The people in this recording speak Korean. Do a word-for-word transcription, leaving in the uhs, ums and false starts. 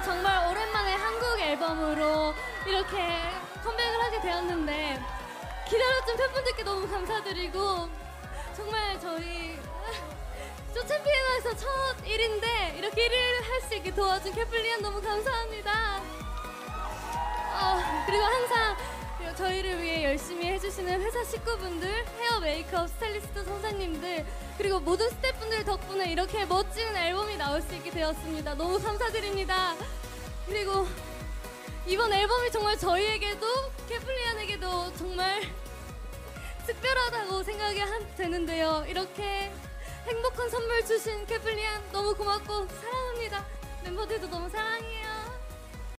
저희가 정말 오랜만에 한국 앨범으로 이렇게 컴백을 하게 되었는데 기다렸던 팬분들께 너무 감사드리고 정말 저희 쇼챔피언에서 첫 일인데 이렇게 일 위를 할 수 있게 도와준 캐플리안 너무 감사합니다. 어, 그리고 항상 저희를 위해 열심히 해주시는 회사 식구분들, 헤어 메이크업 스타일리스트 선생님들, 그리고 모든 스태프분들 덕분에 이렇게 멋진 앨범이 나올 수 있게 되었습니다. 너무 감사드립니다. 그리고 이번 앨범이 정말 저희에게도 캐플리안에게도 정말 특별하다고 생각이 한, 되는데요. 이렇게 행복한 선물 주신 캐플리안 너무 고맙고 사랑합니다. 멤버들도 너무 사랑해요.